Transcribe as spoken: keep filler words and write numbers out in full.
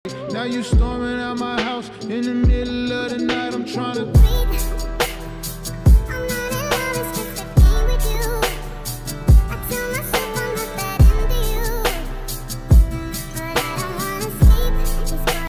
Now you storming out my house in the middle of the night.